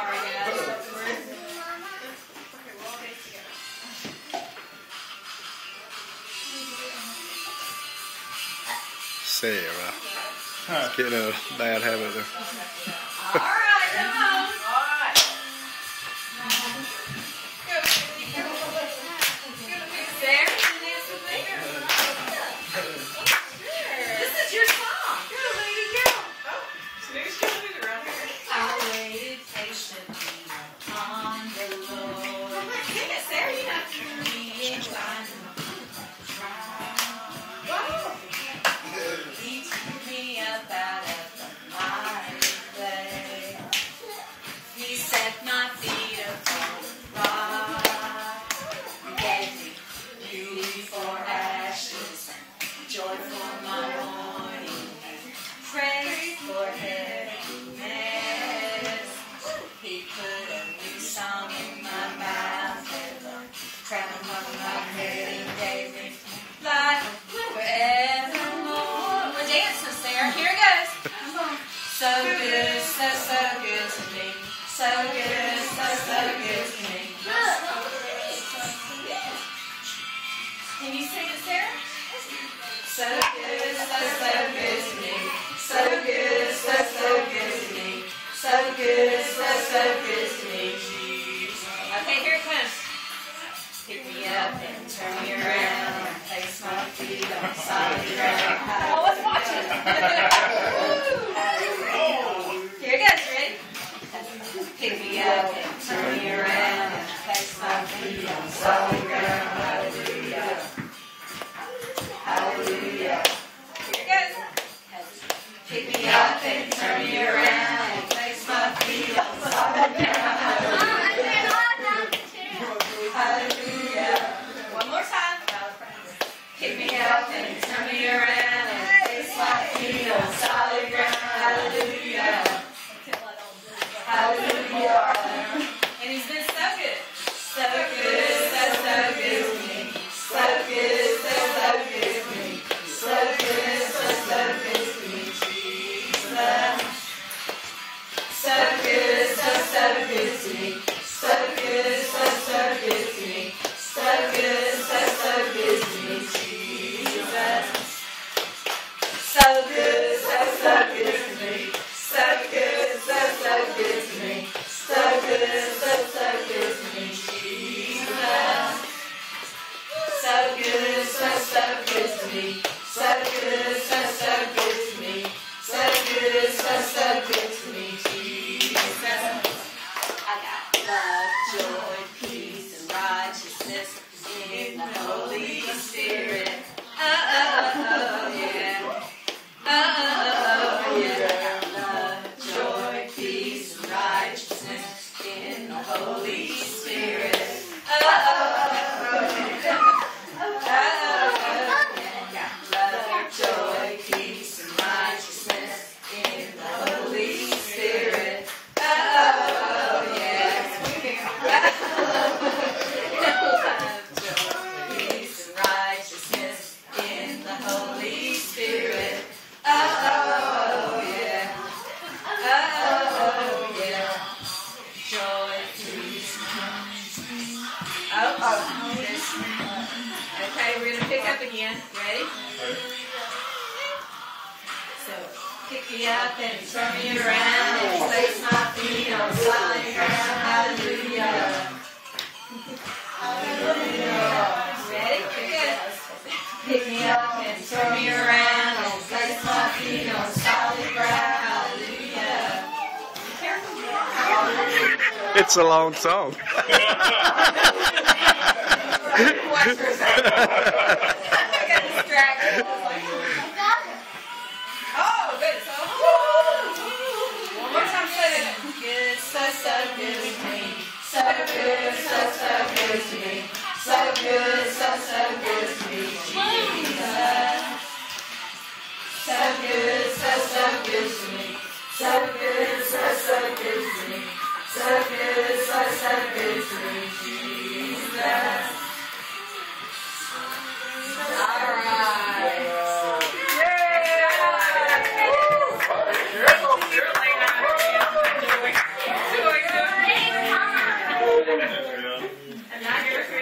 sorry, guys. Sarah. It's getting a bad habit there. Alright, come on. Alright. Sarah, you dance with me? This is your song. Go, lady, go. Oh, Snooze killing it around here. I waited patiently on the Lord. Sing it, Sarah. You know. He inclined He took me up out of the miry clay. He set my feet upon the rock. Gave me beauty for ashes and joy for my mourning and praise for heaviness. He put a new song in my mouth and a crown on my head and gave me life forevermore. We're dancing, Sarah. Here it goes. So good, so good to me. So good, so good to me. Can you sing it, Sarah? So good, so good to me. So good, so good to me. So good, so good to me, Jesus. Okay, here it comes. Pick me up and turn me around and place my feet on solid ground. Oh, let's watch it. Here it goes, ready? Pick me up and turn me around and place my feet on solid ground. Hallelujah. Hallelujah. Here it goes. Pick me up and turn me around and place my feet on solid ground. Hallelujah. One more time. Pick me up and turn me around and place my feet on solid ground. Hallelujah. Hallelujah. And he's been so good. So good, so good to me. So good, so good to me. So good, so good to me, Jesus. So good, so good to me. So good, so good to me. So good, so good to me, Jesus. So good, so good to me. So good, so good to me. So good, so good to me, Jesus. So good, so good to me. So good, so good to me. So good, so good to me, Jesus. I got love, joy, peace, and righteousness in the Holy Spirit. Oh, yeah. Oh, yeah. I got love, joy, peace, and righteousness in the Holy Spirit. Oh, yeah. Got love, joy, peace, and righteousness in the Holy Spirit. Oh, yeah. Love, joy, peace, and righteousness in the Holy Spirit. Oh, yeah. Oh, yeah. Joy, peace. Oh, okay, we're going to pick up again. Ready? So, pick me up and turn me around and place my feet on solid ground. Hallelujah. Hallelujah. Ready? Good. Pick me up and turn me around and place my feet on solid ground. Hallelujah. Be careful. Hallelujah. It's a long song. Watch yourself. I got distracted. Oh, good. So, one more time, say it. Good, so good to me. So good, so good to me. So good, so good to me, Jesus. So good, so good to me. So good, so good to me. So good, so good to me, Jesus. All right. Yay! And now you're afraid